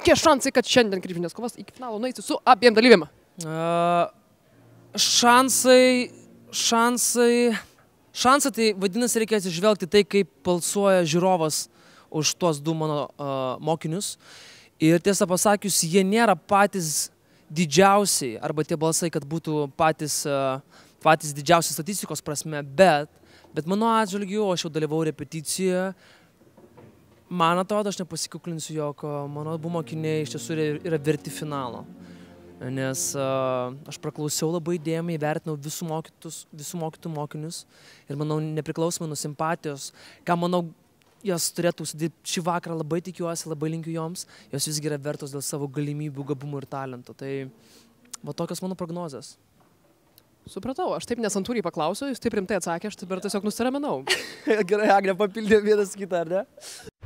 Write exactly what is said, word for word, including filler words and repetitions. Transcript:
kokie šansai, kad šiandien kryžminės kovas iki finalo nueisi su abiem dalyvėm? Uh, šansai, šansai, šansai tai vadinasi reikia atsižvelgti tai, kaip balsuoja žiūrovas už tuos du mano uh, mokinius. Ir tiesą pasakius, jie nėra patys didžiausiai, arba tie balsai, kad būtų patys, uh, patys didžiausi statistikos prasme, bet, bet mano atžvilgiu, aš jau dalyvau repeticijoje, man atrodo, aš nepasikuklinsiu, jog mano abu mokiniai iš tiesų yra, yra verti finalo. Nes uh, aš praklausiau labai įdėmiai, vertinau visų mokytus, visų mokytų mokinius ir manau, nepriklausomai nuo simpatijos, ką manau, jos turėtų užsidirbti šį vakarą, labai tikiuosi, labai linkiu joms, jos visgi yra vertos dėl savo galimybių, gabumų ir talento. Tai va tokios mano prognozės. Supratau, aš taip nesantūriai paklausiau, jūs taip rimtai atsakė, aš taip ir tiesiog nusiraminau. Gerai, Agne, papildė vienas kitą, ar ne?